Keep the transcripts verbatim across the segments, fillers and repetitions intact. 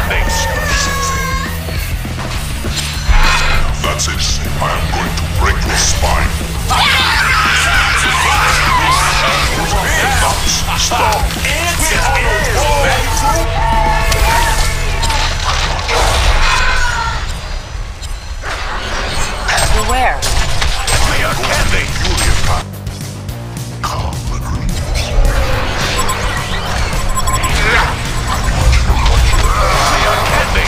can That's it. I am going to break your spine. Stop. Beware. We are candy. Calm the dreams. We are candy.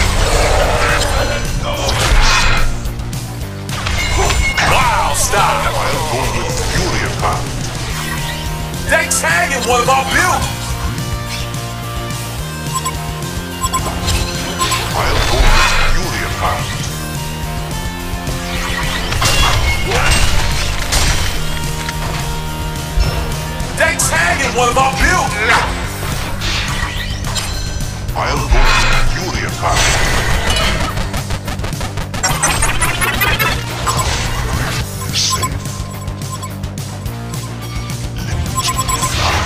Wow, stop. I'll go with Fury attack. They tagging one of our builds. I'll go with Fury attack. They tagging one of our builds. I'll go with Fury attack. Safe. Limits will fly.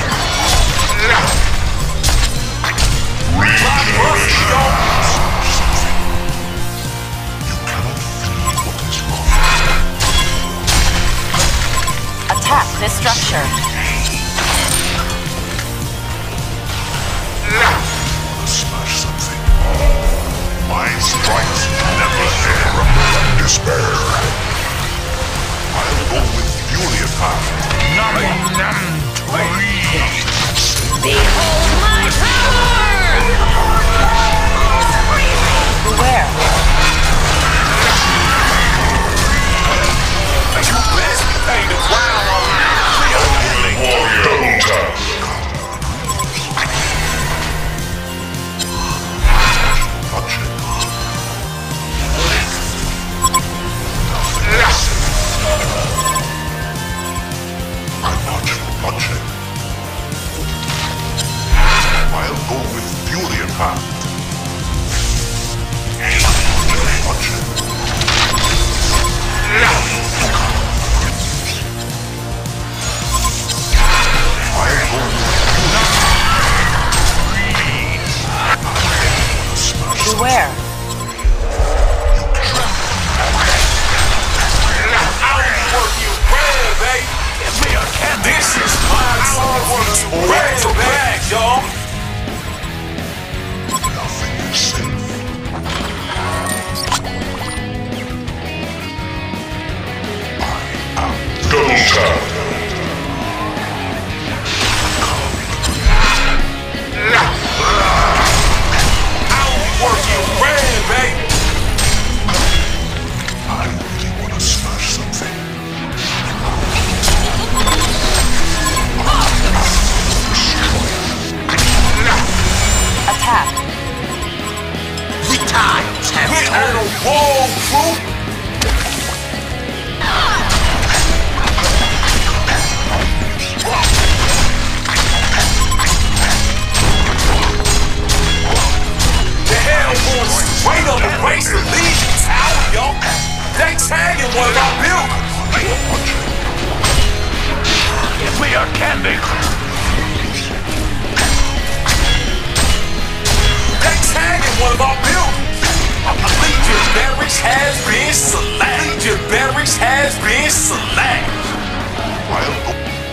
You cannot feel what is wrong. Attack this structure. Smash something. Mind strikes never end. Despair. I'll go with Fury attack. Num num Behold my power! Beware. You best be paying the ground on Warrior. Double tap. Touch it. I'm not touching. I'll go with Fury attack. Touch it. I'll go with Fury. Beware. This is my song for the red bag, y'all. Nothing is safe. I am double tap. I'll work you red, baby. I really want to smash something. Attack. The times have We're on a roll, crew. The hell going straight up the race of Legion Tower, y'all. They tagging one of our buildings. We are candy. Tagging one of our buildings. Legion Barracks has been selected. Legion Barracks has been selected. I'll go.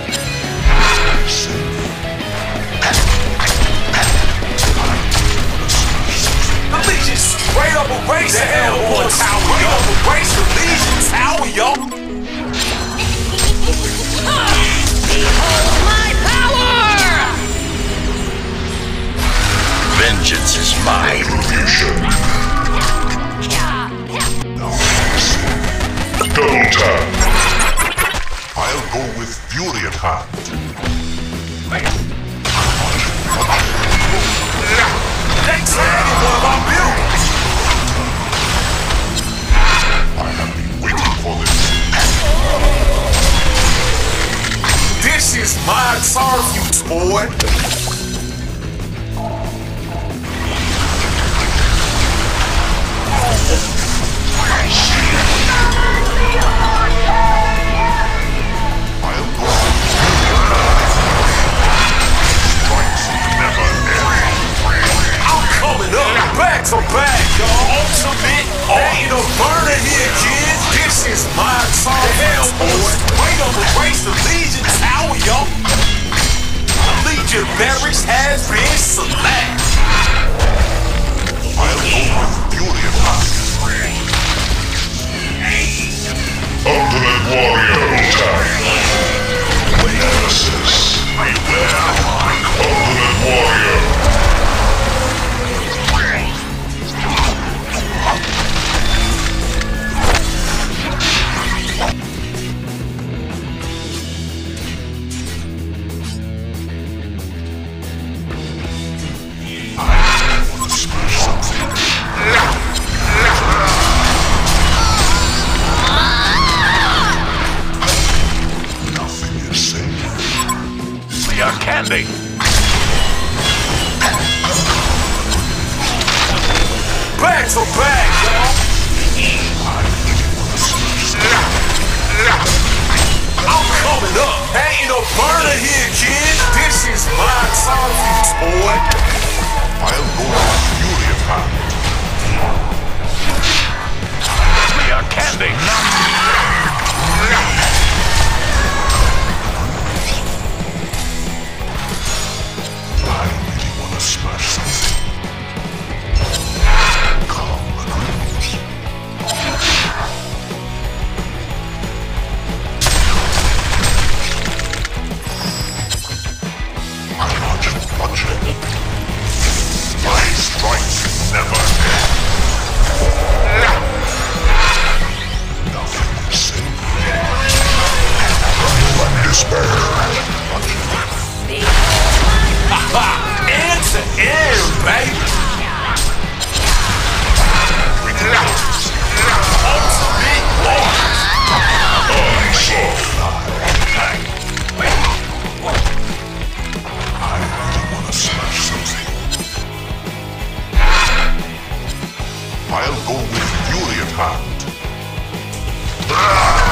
The Legion straight up a race. The hell on tower. Straight up a race the Legion Tower, y'all. Behold my power! Vengeance is my retribution. Double tap. I'll go with Fury attack. They tagging one of our buildings. I have been waiting for this. This is my target, boy. I'll go with Strikes never end. I'm coming up. Battle back, y'all. Ultimate. Ain't no burner here, kids. This is my time. Hell, boy. Wait on the race to Legion Tower, y'all. Legion Barracks has been selected. I'll go with Fury attack. Ultimate Warrior attack. Nemesis, beware. Ultimate Warrior. Candy. Back to back, y'all. I'm coming up. Ain't no burner here, kid. This is my time, boy. I'll go with Fury attack. We are Candy. Smash something. Calm the criminals. I'm not just watching. My strikes never end. Nothing is safe. Rumble and despair. Ha-ha! End to end, baby! Ultimate Wars! I really want to smash something. I'll go with Fury attack.